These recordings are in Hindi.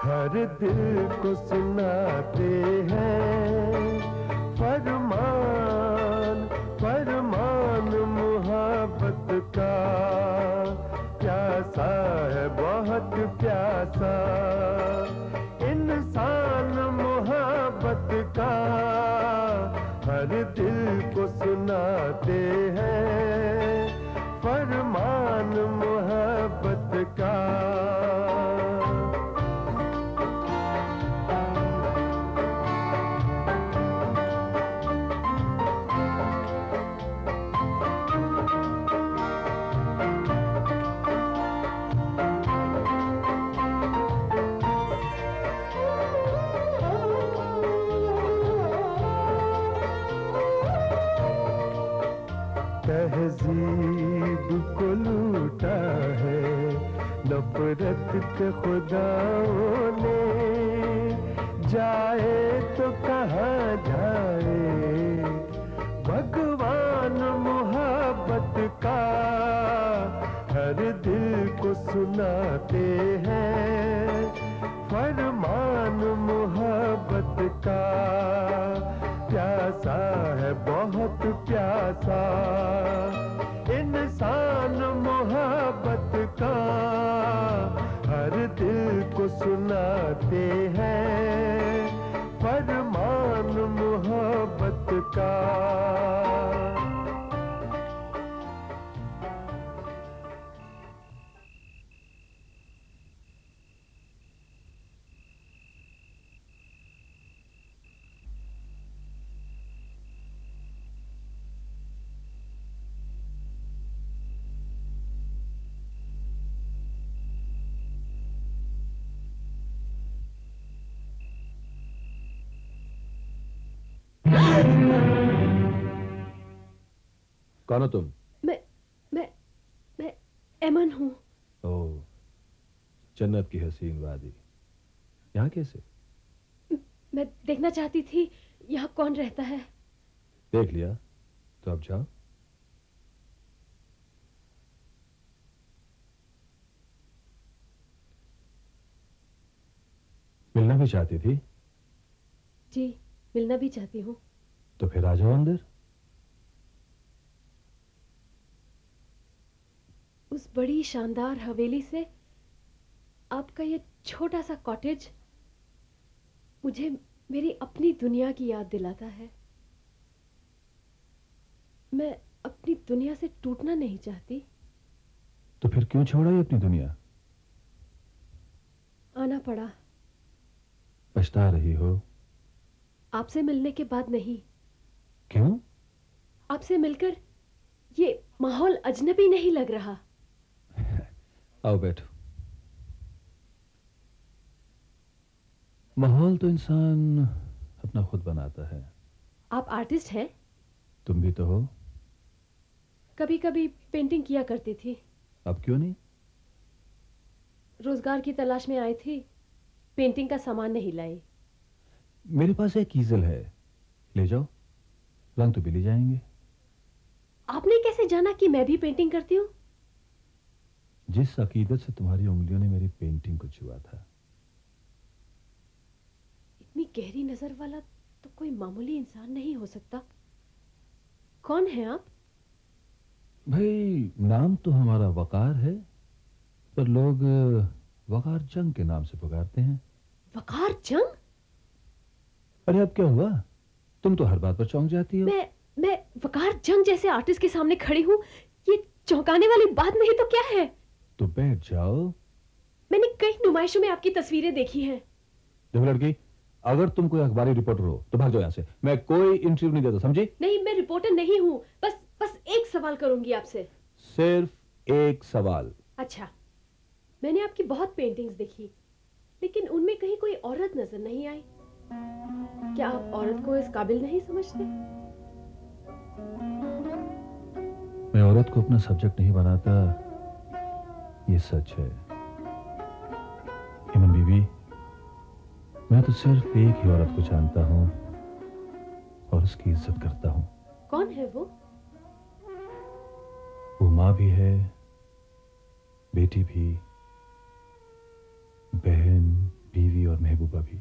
हर दिल को सुनाते हैं फरमान फरमान मोहब्बत का। प्यासा है बहुत प्यासा इंसान मोहब्बत का। हर दिल को सुनाते हैं फरमान मोहब्बत का। तहजीब को लूटा है नफरत के खुदाओं ने। जाए तो कहाँ जाए भगवान मोहब्बत का। हर दिल को सुनाते हैं फरमान मोहब्बत का। प्यासा है बहुत प्यासा इंसान मोहब्बत का। हर दिल को सुनाते हैं फरमान मोहब्बत का। कौन हो तुम? मैं एमन हूँ। ओह, जन्नत की हसीन वादी। यहाँ कैसे? मैं देखना चाहती थी यहाँ कौन रहता है। देख लिया तो अब जाओ। मिलना भी चाहती थी? जी, मिलना भी चाहती हूँ। तो फिर आ जाओ अंदर। उस बड़ी शानदार हवेली से आपका ये छोटा सा कॉटेज मुझे मेरी अपनी दुनिया की याद दिलाता है। मैं अपनी दुनिया से टूटना नहीं चाहती। तो फिर क्यों छोड़ा ये अपनी दुनिया? आना पड़ा। पछता रही हो? आपसे मिलने के बाद नहीं। क्यों? आपसे मिलकर ये माहौल अजनबी नहीं लग रहा। आओ बैठो। माहौल तो इंसान अपना खुद बनाता है। आप आर्टिस्ट हैं? तुम भी तो हो। कभी कभी पेंटिंग किया करती थी। अब क्यों नहीं? रोजगार की तलाश में आई थी, पेंटिंग का सामान नहीं लाई। मेरे पास एक ईजल है, ले जाओ, रंग तो भी ले जाएंगे। आपने कैसे जाना कि मैं भी पेंटिंग करती हूँ? जिस अकीदत से तुम्हारी उंगलियों ने मेरी पेंटिंग को छुआ था। इतनी गहरी नजर वाला तो कोई मामूली इंसान नहीं हो सकता। कौन है आप? भाई, नाम तो हमारा वकार है, पर लोग वकार जंग के नाम से पुकारते हैं। वकार जंग? अरे अब क्या हुआ? तुम तो हर बात पर चौंक जाती हो। मैं वकार जंग जैसे आर्टिस्ट के सामने खड़ी हूँ, ये चौंकाने वाली बात नहीं तो क्या है? तो बैठ जाओ। मैंने कई नुमाइशों में आपकी तस्वीरें देखी हैं। देखो लड़की, अगर तुम कोई अखबारी रिपोर्टर हो तो भाग जाओ यहाँ से। मैं कोई इंटरव्यू नहीं देता, समझी? नहीं, मैं रिपोर्टर नहीं हूँ। बस एक सवाल करूंगी आपसे। सिर्फ एक सवाल। अच्छा, मैंने आपकी बहुत पेंटिंग्स देखी, लेकिन उनमें कहीं कोई औरत नजर नहीं आई। क्या आप औरत को इस काबिल नहीं समझते? मैं औरत को अपना सब्जेक्ट नहीं बनाता, ये सच है। इमन बीबी, मैं तो सिर्फ एक ही औरत को जानता हूं और उसकी इज्जत करता हूं। कौन है वो? वो माँ भी है, बेटी भी, बहन, बीवी और महबूबा भी।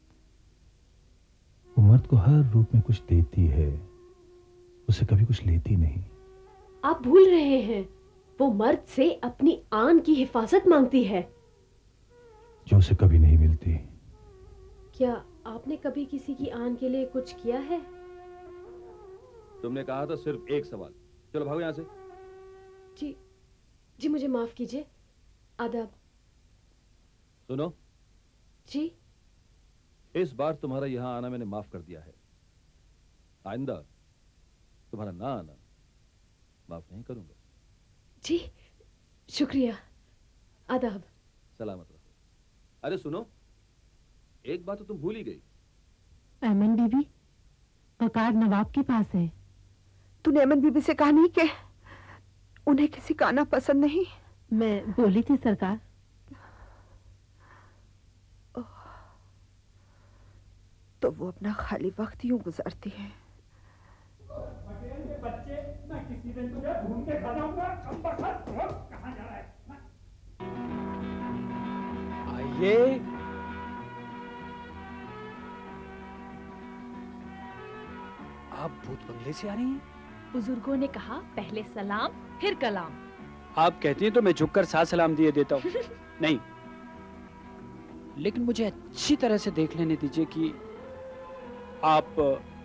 वो मर्द को हर रूप में कुछ देती है, उसे कभी कुछ लेती नहीं। आप भूल रहे हैं, वो मर्द से अपनी आन की हिफाजत मांगती है, जो उसे कभी नहीं मिलती। क्या आपने कभी किसी की आन के लिए कुछ किया है? तुमने कहा था सिर्फ एक सवाल। चलो भागो यहाँ से। जी जी, मुझे माफ कीजिए। आदाब। सुनो जी। इस बार तुम्हारा यहां आना मैंने माफ कर दिया है। आइंदा तुम्हारा ना आना माफ नहीं करूंगा। जी शुक्रिया। आदाब। सलामत रहो। अरे सुनो, एक बात तो तुम भूल ही गई। ऐमन बीबी, वकार नवाब के पास है। तूने ऐमन बीबी से कहा नहीं कि उन्हें किसी का आना पसंद नहीं? मैं बोली थी सरकार। तो वो अपना खाली वक्त यूं गुजारती है। बच्चे, मैं किसी दिन तुझे ढूंढ के खा जाऊंगा। कहाँ जा रहा है? आइए। आप भूत बंगले से आ रही हैं? बुजुर्गों ने कहा पहले सलाम फिर कलाम। आप कहती हैं तो मैं झुककर साथ सलाम दिए देता हूँ। नहीं, लेकिन मुझे अच्छी तरह से देख लेने दीजिए कि आप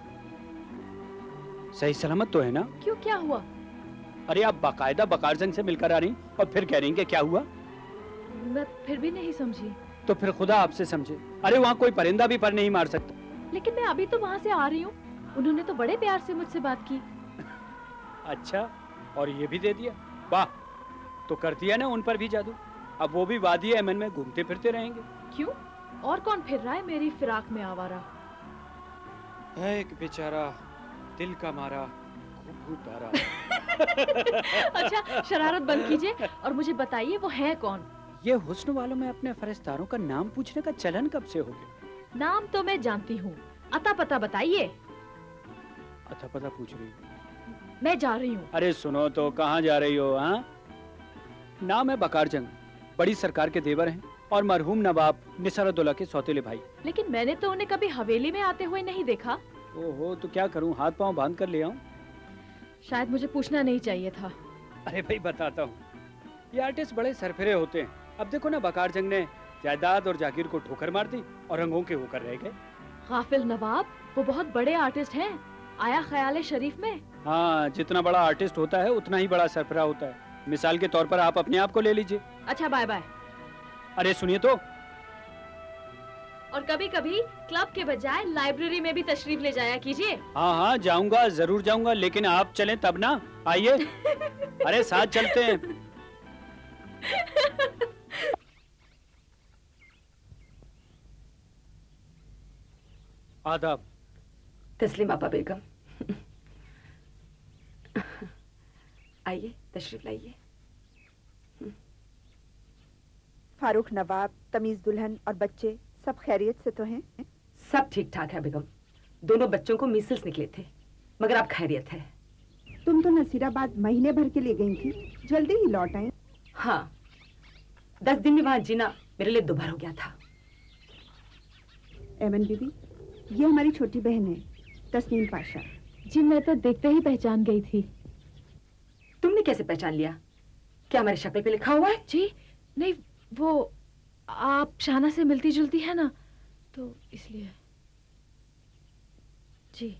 सही सलामत तो है ना? क्यों, क्या हुआ? अरे आप बाकायदा बकारजंग से मिलकर आ रही और फिर कह रही हैं कि क्या हुआ? मैं फिर भी नहीं समझी। तो फिर खुदा आपसे समझे। अरे वहाँ कोई परिंदा भी पर नहीं मार सकता। लेकिन मैं अभी तो वहाँ से आ रही हूँ। उन्होंने तो बड़े प्यार से मुझसे बात की। अच्छा, और ये भी दे दिया? वाह, तो कर दिया ना उन पर भी जादू। अब वो भी वादी यमन में घूमते फिरते रहेंगे। क्यों, और कौन फिर रहा है मेरी फिराक में आवारा? है एक बेचारा दिल का मारा तारा। अच्छा, शरारत बंद कीजिए और मुझे बताइए वो है कौन? ये हुस्न वालों में अपने फरिश्तारों का नाम पूछने का चलन कब से हो गया? नाम तो मैं जानती हूँ, अता पता बताइए। अता पता पूछ रही हूँ? मैं जा रही हूँ। अरे सुनो तो, कहाँ जा रही हो? हाँ, नाम है बकारजंग, बड़ी सरकार के देवर हैं और मरहूम नवाब निसारुद्दौला के सौतेले भाई। लेकिन मैंने तो उन्हें कभी हवेली में आते हुए नहीं देखा। ओहो, तो क्या करूं, हाथ पांव बांध कर ले आऊं? शायद मुझे पूछना नहीं चाहिए था। अरे भाई बताता हूँ, ये आर्टिस्ट बड़े सरफिरे होते हैं। अब देखो ना, बकारजंग ने जायदाद और जागीर को ठोकर मार दी और रंगों के होकर रह गए। गाफिल नवाब, वो बहुत बड़े आर्टिस्ट हैं। आया ख्याल शरीफ में? हाँ, जितना बड़ा आर्टिस्ट होता है उतना ही बड़ा सरफिरा होता है। मिसाल के तौर पर आप अपने आप को ले लीजिए। अच्छा, बाय बाय। अरे सुनिए तो, और कभी कभी क्लब के बजाय लाइब्रेरी में भी तशरीफ ले जाया कीजिए। हाँ हाँ जाऊंगा, जरूर जाऊंगा, लेकिन आप चलें तब ना। आइए। अरे साथ चलते हैं। आदाब। तस्लीम आपा बेगम। आइए, तशरीफ लाइए। फारूक नवाब, तमीज दुल्हन और बच्चे सब खैरियत से तो हैं? सब ठीक ठाक है बेगम। दोनों बच्चों को मीसल्स निकले थे, मगर अब खैरियत है। तुम तो नसीराबाद महीने भर के लिए गई थी, जल्दी ही लौट आई। हाँ, 10 दिन में वहां जीना मेरे लिए दोबारा हो गया था। ऐमन बीबी, ये हमारी छोटी बहन है, तस्नीम पाशा। जी, मैं तो देखते ही पहचान गई थी। तुमने कैसे पहचान लिया? क्या हमारी शक्ल पे लिखा हुआ है? जी नहीं, वो आप शाना से मिलती जुलती है ना, तो इसलिए। जी।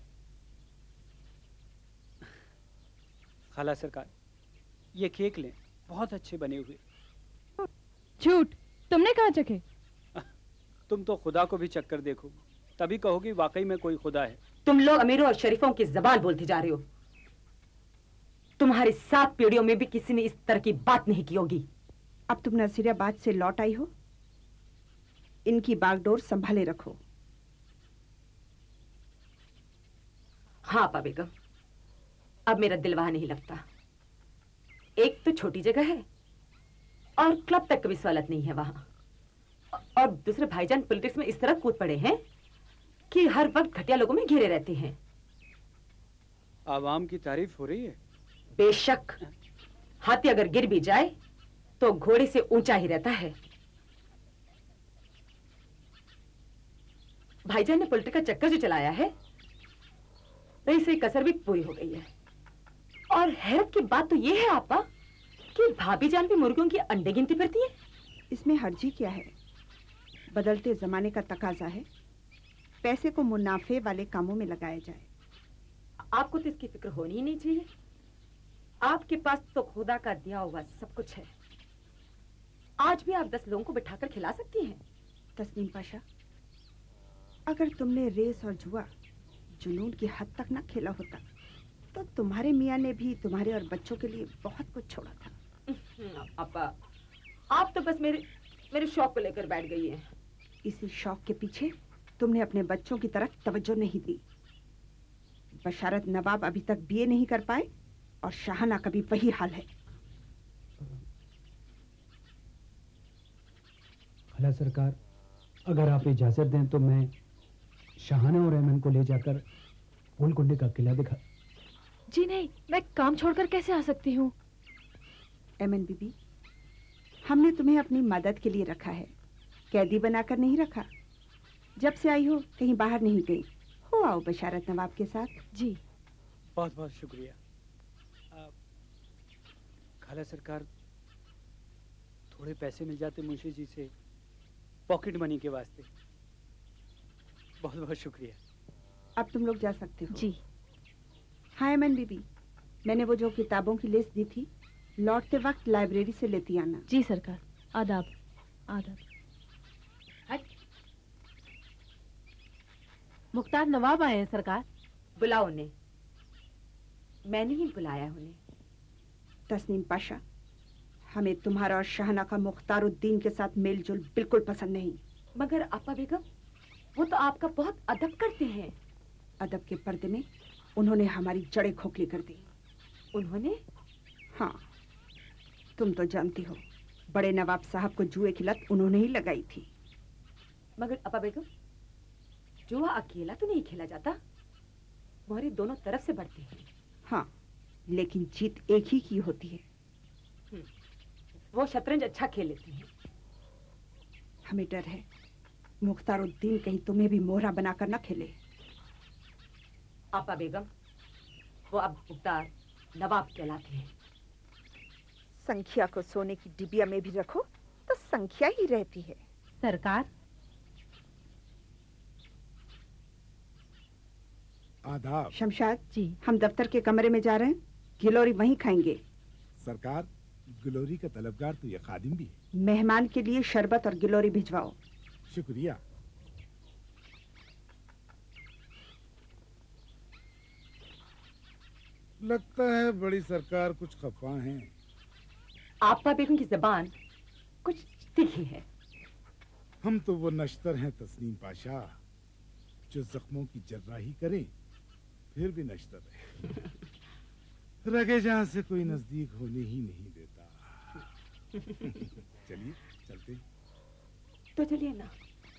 खाला सरकार, ये केक लें, बहुत अच्छे बने हुए। झूठ, तुमने कहाँ चखे? तुम तो खुदा को भी चक्कर देखो, तभी कहोगी वाकई में कोई खुदा है। तुम लोग अमीरों और शरीफों की जबान बोलती जा रहे हो। तुम्हारी 7 पीढ़ियों में भी किसी ने इस तरह की बात नहीं की होगी। अब तुम नसीराबाद से लौट आई हो, इनकी बागडोर संभाले रखो। हाँ आपा बेगम, अब मेरा दिल वहां नहीं लगता। एक तो छोटी जगह है और क्लब तक कभी सहूलत नहीं है वहां, और दूसरे भाईजान पॉलिटिक्स में इस तरह कूद पड़े हैं कि हर वक्त घटिया लोगों में घिरे रहते हैं। आवाम की तारीफ हो रही है? बेशक, हाथी अगर गिर भी जाए तो घोड़े से ऊंचा ही रहता है। भाईजान ने पोल्ट्री का चक्कर जो चलाया है, रही से कसर भी पूरी हो गई है। और हैरत की बात तो ये है आपा कि भाभी जान भी मुर्गियों की अंडे गिनती फिरती है। इसमें हर्जी क्या है? बदलते जमाने का तकाजा है, पैसे को मुनाफे वाले कामों में लगाया जाए। आपको तो इसकी फिक्र होनी ही नहीं चाहिए। आपके पास तो खुदा का दिया हुआ सब कुछ है। आज भी आप 10 लोगों को बिठाकर खिला सकती हैं। तस्नीम पाशा, अगर तुमने रेस और जुआ जुनून की हद तक ना खेला होता तो तुम्हारे मियाँ ने भी तुम्हारे और बच्चों के लिए बहुत कुछ छोड़ा था। आपा, आप तो बस मेरे शौक को लेकर बैठ गई हैं। इसी शौक के पीछे तुमने अपने बच्चों की तरफ तवज्जो नहीं दी। बशारत नवाब अभी तक बीए नहीं कर पाए और शाहना का भी वही हाल है। खाला सरकार, अगर आप इजाजत दें तो मैं शाहाना और एमन को ले जाकर गोलकुंडे का किला दिखा। जी नहीं, मैं काम छोड़कर कैसे आ सकती हूँ? एमन बीबी, हमने तुम्हें अपनी मदद के लिए रखा है, कैदी बनाकर नहीं रखा। जब से आई हो कहीं बाहर नहीं गई हो। आओ बशारत नवाब के साथ। जी बहुत बहुत शुक्रिया। खाला सरकार, थोड़े पैसे मिल जाते मुंशी जी से पॉकेट मनी के वास्ते। बहुत बहुत शुक्रिया। अब तुम लोग जा सकते हो। जी हाँ एमन बीबी, मैंने वो जो किताबों की लिस्ट दी थी, लौटते वक्त लाइब्रेरी से लेती आना। जी सरकार। आदाब। आदाब। मुख्तार नवाब आए हैं सरकार। बुलाओ उन्हें। मैंने ही बुलाया उन्हें। तस्नीम पाशा, हमें तुम्हारा और शाहना का मुख्तारुद्दीन के साथ मेलजोल बिल्कुल पसंद नहीं। मगर आपा बेगम, वो तो आपका बहुत अदब करते हैं। अदब के पर्दे में उन्होंने हमारी जड़ें खोखली कर दी। उन्होंने? हाँ, तुम तो जानती हो, बड़े नवाब साहब को जुए की लत उन्होंने ही लगाई थी। मगर आपा बेगम, जुआ अकेला तो नहीं खेला जाता, मोहरे दोनों तरफ से बढ़ते हैं। हाँ, लेकिन जीत एक ही की होती है। वो शतरंज अच्छा खेल लेती हैं। हमें डर है मुख्तारुद्दीन कहीं तुम्हें भी मोहरा बनाकर न खेले। आपा बेगम, वो अब मुख्तार नवाब कहलाते हैं। संख्या को सोने की डिबिया में भी रखो तो संख्या ही रहती है। सरकार। आदाब। शमशाद जी, हम दफ्तर के कमरे में जा रहे हैं, गिलोरी वहीं खाएंगे। सरकार, गिलोरी का तलबगार तो ये खादिम भी है। मेहमान के लिए शरबत और गिलोरी भिजवाओ। शुक्रिया। लगता है बड़ी सरकार कुछ खफा हैं। आपा बेगम की जबान कुछ तिखी है। हम तो वो नश्तर हैं तस्नीम पाशा, जो जख्मों की जर्राही करें फिर भी नश्तर है। रगे जहां से कोई नजदीक होने ही नहीं देता। चलिए चलते। तो चलिए ना।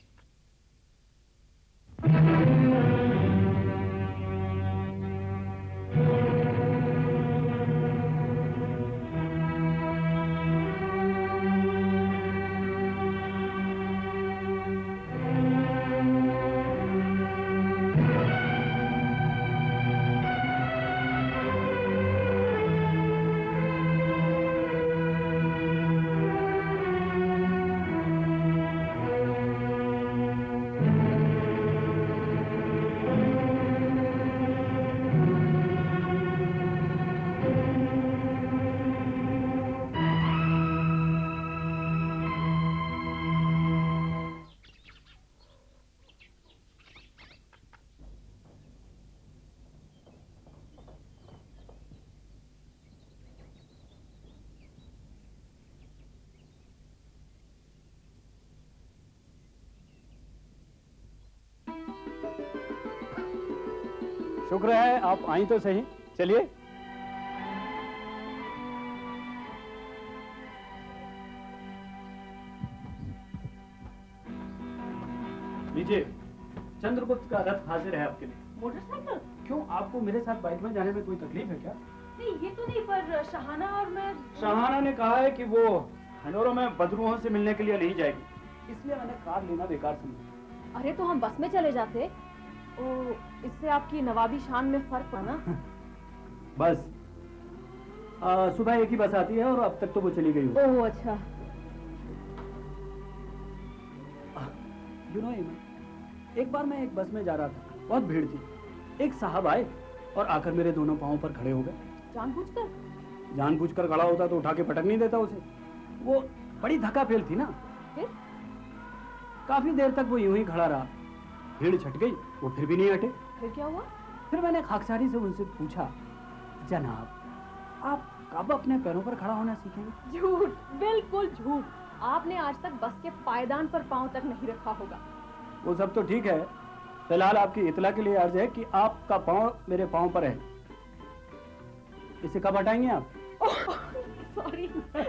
शुक्र है आप आई तो सही। चलिए। लीजिए, चंद्रगुप्त का रथ हाजिर है आपके लिए। मोटरसाइकिल? क्यों, आपको मेरे साथ बाइक में जाने में कोई तकलीफ है क्या? नहीं, ये तो नहीं, पर शहाना और मैं। शहाना ने कहा है कि वो हनोरों में बदरूहों से मिलने के लिए नहीं जाएगी, इसलिए मैंने कार लेना बेकार समझा। अरे तो हम बस में चले जाते। ओ, इससे आपकी नवाबी शान में फर्क पड़ा ना। बस सुबह एक ही बस आती है और अब तक तो वो चली गई हो। ओह अच्छा। यू नो एक बार मैं एक बस में जा रहा था, बहुत भीड़ थी। एक साहब आए और आकर मेरे दोनों पांवों पर खड़े हो गए। जानबूझकर खड़ा होता तो उठा के पटक नहीं देता उसे। वो बड़ी धक्का फेल थी ना। फिर? काफी देर तक वो यूं ही खड़ा रहा। भीड़ छट गई, वो फिर भी नहीं हटे। फिर क्या हुआ? फिर मैंने खाकसारी से उनसे पूछा, जनाब आप कब अपने पैरों पर खड़ा होना सीखेंगे? झूठ, बिल्कुल झूठ। आपने आज तक बस के पायदान पर पांव तक नहीं रखा होगा। वो सब तो ठीक है, फिलहाल आपकी इतला के लिए अर्ज है कि आपका पांव मेरे पांव पर है। इसे कब हटाएंगे आप? सॉरी।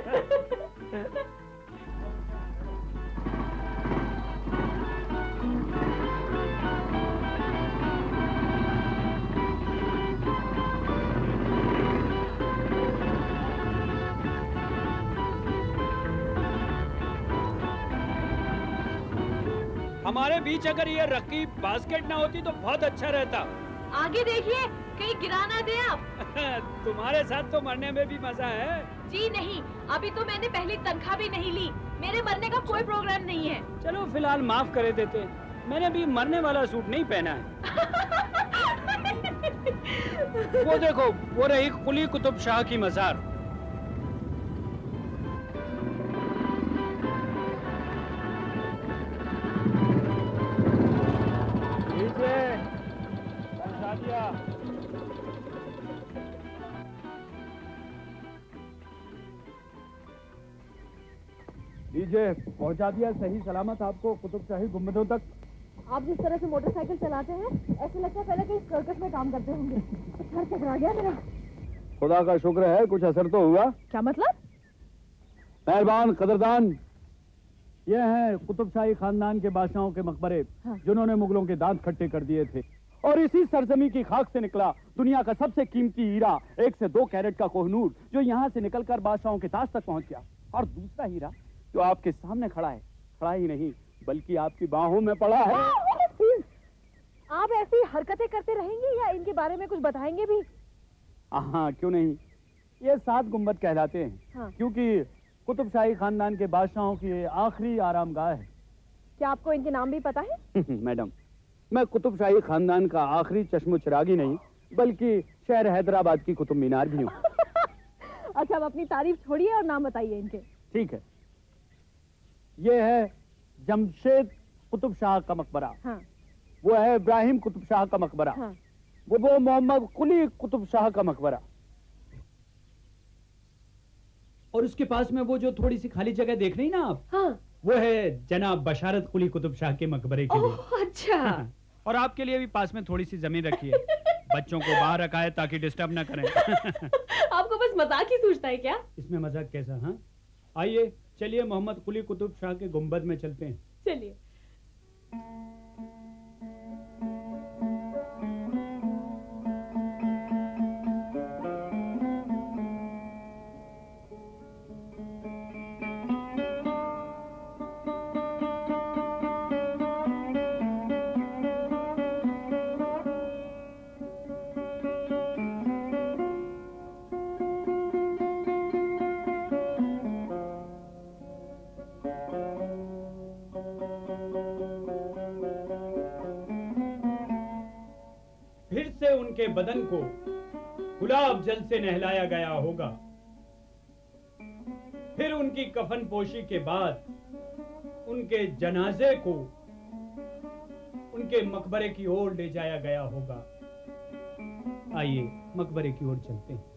हमारे बीच अगर ये रकीब बास्केट ना होती तो बहुत अच्छा रहता। आगे देखिए, कहीं गिरा ना दे आप। तुम्हारे साथ तो मरने में भी मजा है। जी नहीं, अभी तो मैंने पहली तनख्वाह भी नहीं ली। मेरे मरने का कोई प्रोग्राम नहीं है। चलो फिलहाल माफ कर देते, मैंने भी मरने वाला सूट नहीं पहना है। वो देखो, वो रही कुली कुतुब शाह की मजार। लीजिए, पहुंचा दिया सही सलामत आपको कुतुब शाही गुंबदों तक। आप जिस तरह से मोटरसाइकिल चलाते हैं, ऐसे लगता है पहले कहीं सर्कस में काम करते होंगे। सर चकरा गया मेरा। खुदा का शुक्र है कुछ असर तो हुआ। क्या मतलब? मेहरबान कदरदान, ये हैं कुतुब शाही खानदान के बादशाहों के मकबरे, हाँ। जिन्होंने मुगलों के दांत खट्टे कर दिए थे। और इसी सरजमी की खाक से निकला दुनिया का सबसे कीमती हीरा, 1 से 2 कैरेट का कोहनूर, जो यहाँ से निकलकर बादशाहों के ताज तक पहुंच गया। और दूसरा हीरा जो आपके सामने खड़ा है, खड़ा ही नहीं बल्कि आपकी बाहों में पड़ा है। आप ऐसी हरकतें करते रहेंगे या इनके बारे में कुछ बताएंगे भी? हाँ, क्यों नहीं। ये 7 गुंबद कहलाते हैं, हाँ। क्योंकि कुतुब शाही खानदान के बादशाहों की ये आखिरी आरामगाह है। क्या आपको इनके नाम भी पता है? मैडम, मैं कुतुब शाही खानदान का आखिरी चश्मो चिरागी नहीं, बल्कि शहर हैदराबाद की कुतुब मीनार भी हूँ। अच्छा, अब अपनी तारीफ छोड़िए और नाम बताइए इनके। ठीक है, ये है जमशेद कुतुब शाह का मकबरा, हाँ। वो है इब्राहिम कुतुब शाह का मकबरा, हाँ। वो मोहम्मद कुली कुतुब शाह का मकबरा, और उसके पास में वो जो थोड़ी सी खाली जगह देख रही ना आप, हाँ। वो है जनाब बशारत कुली कुतुब शाह के मकबरे के लिए। अच्छा। और आपके लिए भी पास में थोड़ी सी जमीन रखी है। बच्चों को बाहर रखा है ताकि डिस्टर्ब ना करें। आपको बस मजाक ही सूझता है क्या? इसमें मजाक कैसा? हाँ, आइए चलिए मोहम्मद कुली कुतुब शाह के गुंबद में चलते हैं। चलिए। उनके बदन को गुलाब जल से नहलाया गया होगा। फिर उनकी कफन पोशी के बाद उनके जनाजे को उनके मकबरे की ओर ले जाया गया होगा। आइए मकबरे की ओर चलते हैं।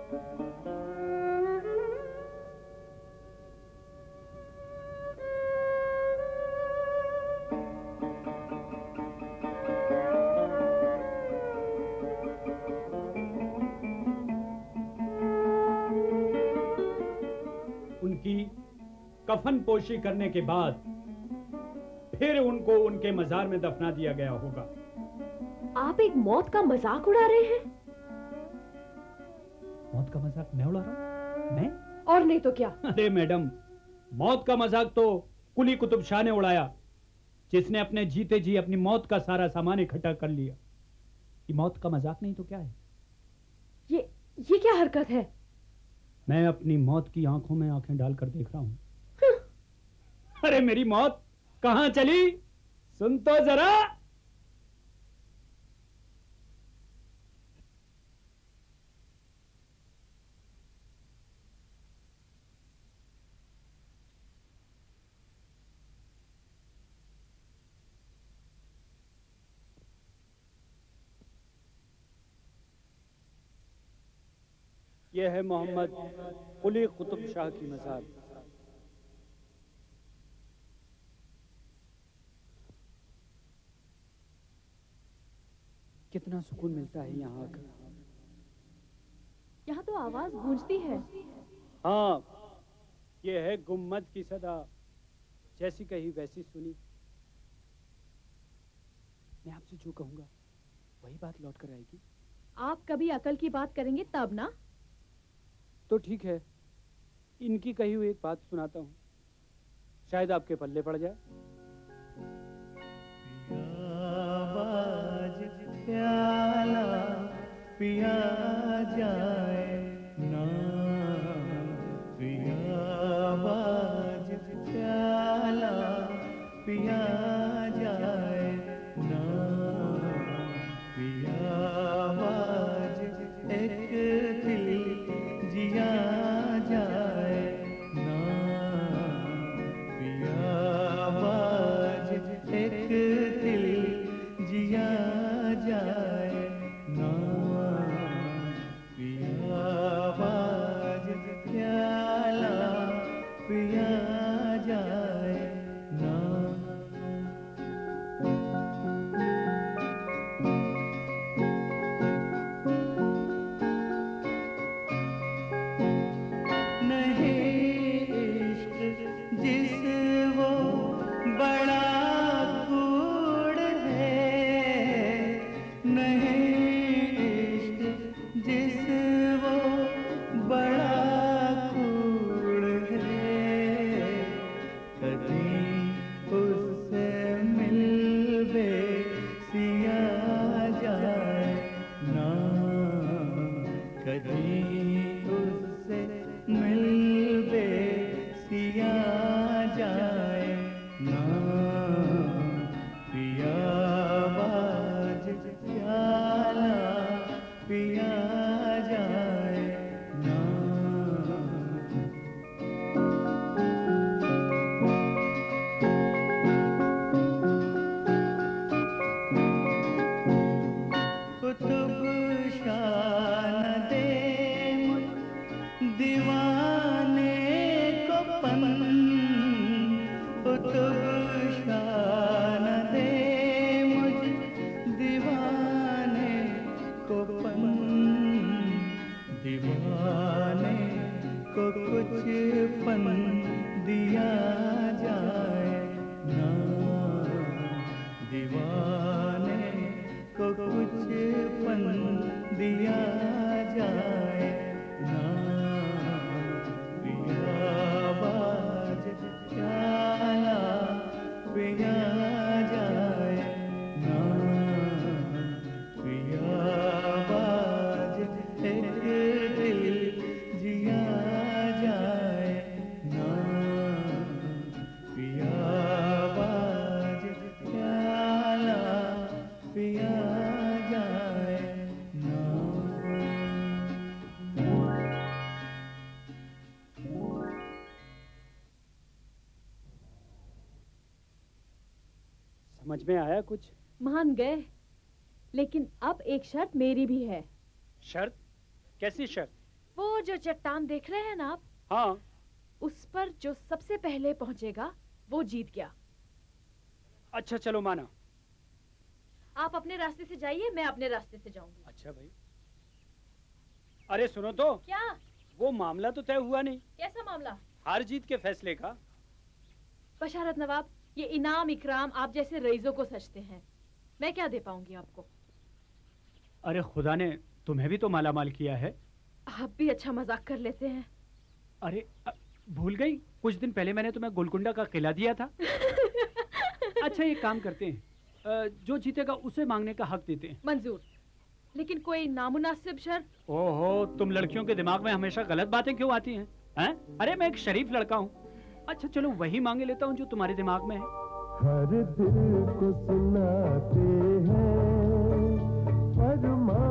कफन पोशी करने के बाद फिर उनको उनके मजार में दफना दिया गया होगा। आप एक मौत का मजाक उड़ा रहे हैं? मौत का मजाक मैं उड़ा रहा हूं? मैं? और नहीं तो क्या? अरे मैडम, मौत का मजाक तो कुली कुतुब शाह ने उड़ाया, जिसने अपने जीते जी अपनी मौत का सारा सामान इकट्ठा कर लिया। ये मौत का मजाक नहीं तो क्या है? ये क्या हरकत है? मैं अपनी मौत की आंखों में आंखें डालकर देख रहा हूं। अरे मेरी मौत कहां चली? सुन तो जरा। यह है मोहम्मद कुली कुतुब शाह की मज़ार। कितना सुकून मिलता है यहाँ आकर। यहाँ तो आवाज गूंजती है। हाँ, ये है गुम्मद की सदा, जैसी कही वैसी सुनी। मैं आपसे जो कहूंगा वही बात लौट कर आएगी। आप कभी अकल की बात करेंगे तब ना। तो ठीक है, इनकी कही हुई एक बात सुनाता हूँ, शायद आपके पल्ले पड़ जाए। प्याला पिया जाए ना, पिया बाज प्याला पिया जाए ना, पिया बाज एक दिल जिया जाए ना, पिया बाज एक दिल जिया जाए ना, पिया बाज प्याला पिया जाए ना। समझ में आया कुछ? मान गए, लेकिन अब एक शर्त मेरी भी है। शर्त? कैसी शर्त? वो जो चट्टान देख रहे हैं ना आप? हाँ। उस पर जो सबसे पहले पहुंचेगा वो जीत गया। अच्छा चलो माना। आप अपने रास्ते से जाइए, मैं अपने रास्ते से जाऊंगी। अच्छा भाई। अरे सुनो तो। क्या? वो मामला तो तय हुआ नहीं। कैसा मामला? हार जीत के फैसले का। बशारत नवाब, ये इनाम इकराम आप जैसे रईसों को सचते हैं, मैं क्या दे पाऊंगी आपको? अरे खुदा ने तुम्हें भी तो मालामाल किया है। आप भी अच्छा मजाक कर लेते हैं। अरे भूल गई, कुछ दिन पहले मैंने तुम्हें गोलकुंडा का किला दिया था। अच्छा ये काम करते हैं, जो जीतेगा उसे मांगने का हक देते हैं। मंजूर, लेकिन कोई नामुनासिब शर्त? ओहो, तुम लड़कियों के दिमाग में हमेशा गलत बातें क्यों आती हैं? हैं? अरे मैं एक शरीफ लड़का हूँ। अच्छा चलो वही मांगे लेता हूँ जो तुम्हारे दिमाग में है। हर दिल को सुनाते हैं फरमा